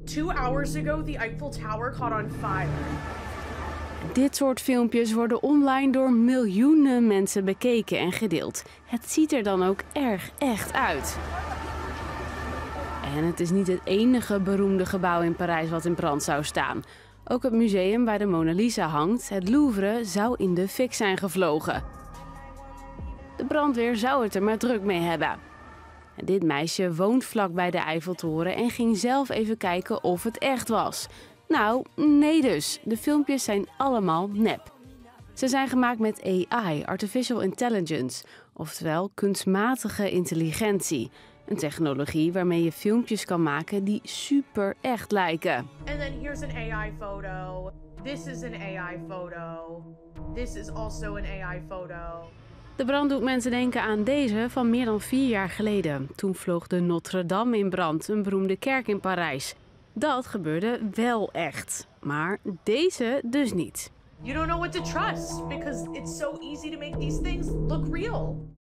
2 hours ago, the Eiffel Tower caught on fire. Dit soort filmpjes worden online door miljoenen mensen bekeken en gedeeld. Het ziet er dan ook erg echt uit. En het is niet het enige beroemde gebouw in Parijs wat in brand zou staan. Ook het museum waar de Mona Lisa hangt, het Louvre, zou in de fik zijn gevlogen. De brandweer zou het er maar druk mee hebben. Dit meisje woont vlakbij de Eiffeltoren en ging zelf even kijken of het echt was. Nou, nee dus. De filmpjes zijn allemaal nep. Ze zijn gemaakt met AI, Artificial Intelligence, oftewel kunstmatige intelligentie. Een technologie waarmee je filmpjes kan maken die super echt lijken. And then here's an AI photo. This is an AI photo. This is also an AI photo. De brand doet mensen denken aan deze van meer dan 4 jaar geleden. Toen vloog de Notre-Dame in brand, een beroemde kerk in Parijs. Dat gebeurde wel echt, maar deze dus niet. You don't know what to trust because it's so easy to make these things look real.